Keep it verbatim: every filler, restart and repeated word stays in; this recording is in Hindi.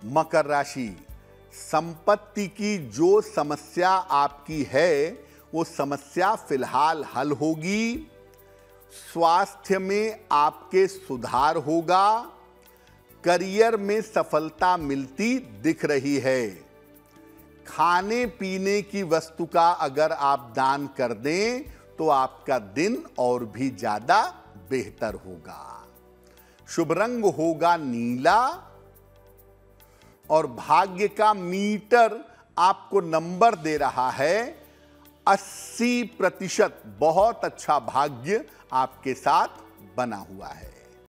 मकर राशि, संपत्ति की जो समस्या आपकी है वो समस्या फिलहाल हल होगी। स्वास्थ्य में आपके सुधार होगा। करियर में सफलता मिलती दिख रही है। खाने पीने की वस्तु का अगर आप दान कर दें तो आपका दिन और भी ज्यादा बेहतर होगा। शुभ रंग होगा नीला और भाग्य का मीटर आपको नंबर दे रहा है अस्सी प्रतिशत। बहुत अच्छा भाग्य आपके साथ बना हुआ है।